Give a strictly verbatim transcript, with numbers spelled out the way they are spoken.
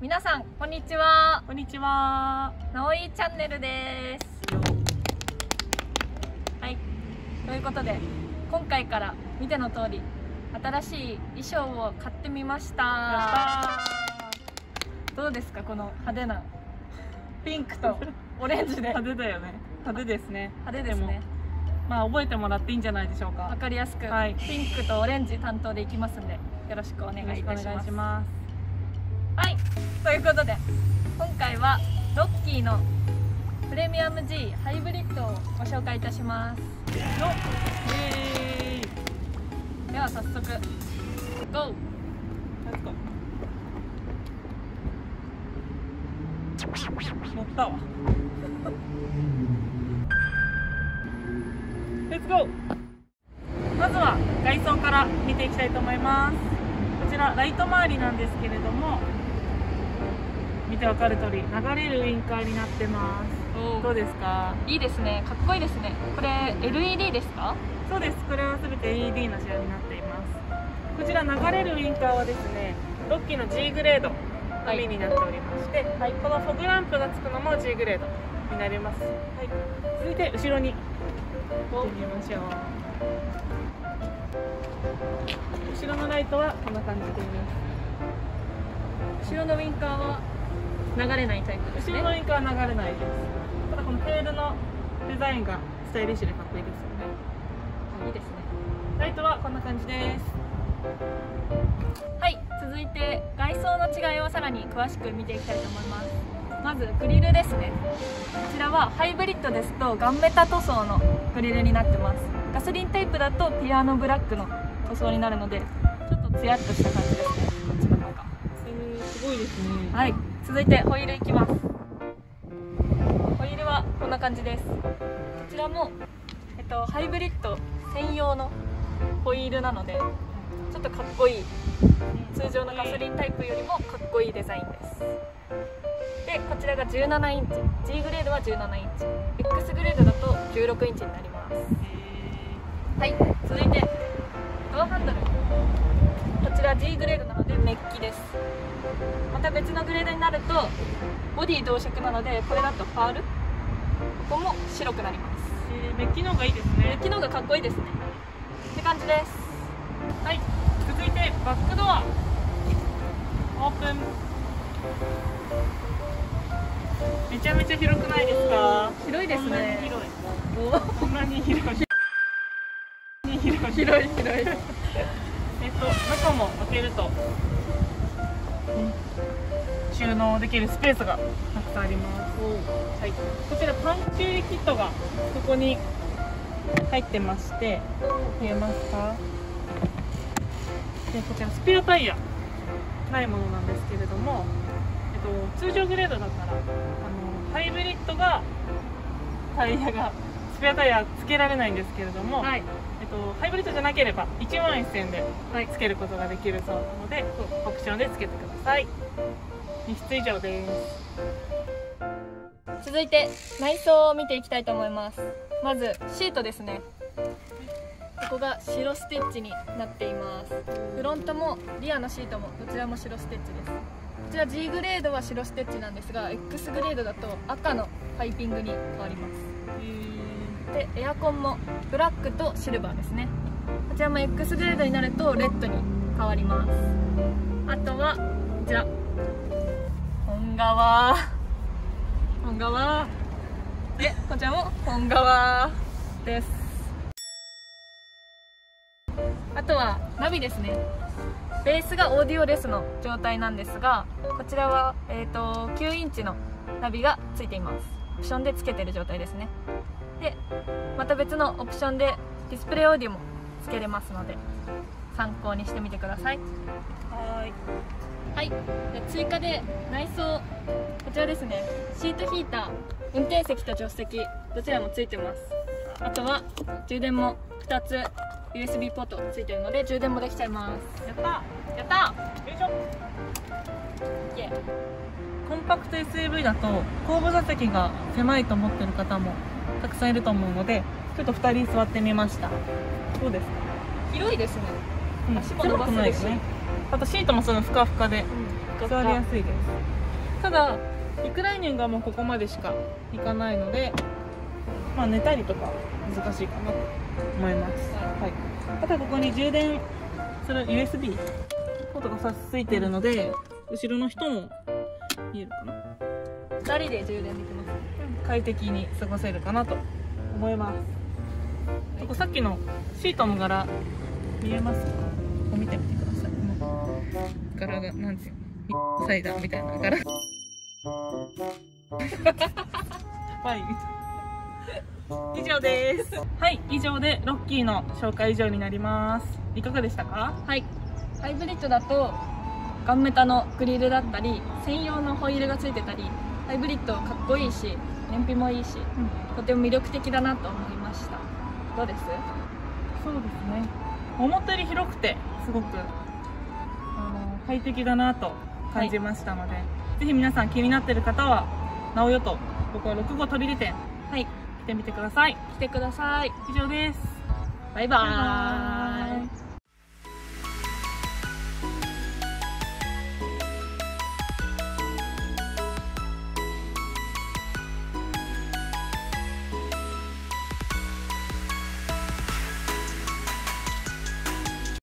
皆さんこんにちは。 こんにちは。 なおいチャンネルです。はい、ということで今回から見ての通り新しい衣装を買ってみました。 やったどうですか、この派手なピンクとオレンジで派手だよね。派手ですね。 派手ですね。 まあ覚えてもらっていいんじゃないでしょうか。 わかりやすく、はい、ピンクとオレンジ担当でいきますんでよろしくお願いいたします。 ますはい、ということで今回はロッキーのプレミアム G ハイブリッドをご紹介いたします。 よっ、イエーイ。 では早速 GO！ レッツゴー。乗ったわ。レッツゴー。まずは外装から見ていきたいと思います。こちらライト周りなんですけれども、見てわかる通り流れるウインカーになってます。どうですか？ いいですね、かっこいいですね。これ エルイーディー ですか？ そうです。これは全て エルイーディー の仕様になっています。こちら流れるウインカーはですね、ロッキーの G グレードのみになっておりまして、はい、このフォグランプがつくのも G グレードになります。はい、続いて後ろに見てみましょう。後ろのライトはこんな感じで後ろのウインカーは流れないタイプですね。 後ろのウインカーは流れないです。ただこのテールのデザインがスタイリッシュでかっこいいですよね。 いいですね。 ライトはこんな感じです。 はい、続いて外装の違いをさらに詳しく見ていきたいと思います。まずグリルですね。こちらはハイブリッドですとガンメタ塗装のグリルになってます。ガソリンタイプだとピアノブラックの塗装になるのでちょっとツヤっとした感じですね。こっちの方が、 えー、すごいですね。 はい、続いてホイールいきます。ホイールはこんな感じです。こちらも、えっと、ハイブリッド専用のホイールなのでちょっとかっこいい、通常のガソリンタイプよりもかっこいいデザインです。でこちらがじゅうななインチ、 G グレードはじゅうななインチ、 X グレードだとじゅうろくインチになります。はい、続いてドアハンドル、こちら G グレードなのでメッキです。また別のグレードになるとボディ同色なので、これだとパール、ここも白くなります。 えー、メッキの方がいいですね。 メッキの方がかっこいいですねって感じです。 はい、続いてバックドアオープン。めちゃめちゃ広くないですか？ 広いですね。 広い。こんなに広い。広い広い広い広いえっと中も開けると、収納できるスペースがたくさんあります。はい、こちらパンチューキットがここに入ってまして、見えますか？でこちらスペアタイヤないものなんですけれども、えっと、通常グレードだったらあのハイブリッドがタイヤがスペアタイヤつけられないんですけれども、はい、えっと、ハイブリッドじゃなければいちまんせんえんでつけることができるそうなので、オプションでつけてください。みっつ以上です。 続いて内装を見ていきたいと思います。まずシートですね。ここが白ステッチになっています。フロントもリアのシートもどちらも白ステッチです。こちら G グレードは白ステッチなんですが X グレードだと赤のパイピングに変わります。でエアコンもブラックとシルバーですね。こちらも X グレードになるとレッドに変わります。あとはこちら本革本革でこちらも本革です。あとはナビですね。ベースがオーディオレスの状態なんですが、こちらは、えーと、きゅうインチのナビがついています。オプションでつけてる状態ですね。でまた別のオプションでディスプレイオーディオもつけれますので参考にしてみてください。 はい、 はい、で追加で内装こちらですね。シートヒーター、運転席と助手席どちらもついてます。あとは充電もふたつ ユーエスビー ポートついてるので充電もできちゃいます。 やったやったよいしょ。 イエー。 コンパクト エスユーブイ だと後部座席が狭いと思ってる方もたくさんいると思うので、ちょっとふたり座ってみました。どうですか？ 広いですね。 うん、 足も伸ばせるし、 ね、あとシートもそのふかふかで、 うん、ふかった。 座りやすいです。ただリクライニングはもうここまでしかいかないので、まあ寝たりとか難しいかなと思います。はい。あとはここに充電する ユーエスビー ポートがさついてるので、後ろの人も見えるかな。 ふたりで充電できます。 快適に過ごせるかなと思います。ここさっきのシートの柄見えますか？ここ見てみてください。この柄がなんていうの、サイダーみたいな柄。はい。以上です。はい、以上でロッキーの紹介以上になります。いかがでしたか？ はい。ハイブリッドだとガンメタのグリルだったり専用のホイールがついてたり、ハイブリッドかっこいいし燃費もいいし、うん、とても魅力的だなと思いました。どうです？ そうですね、思ったより広くてすごくあの快適だなと感じましたので、はい、ぜひ皆さん気になっている方はなおよと僕はろく号取り入れ店、はい、来てみてください。 来てください。 以上です。 バイバーイ。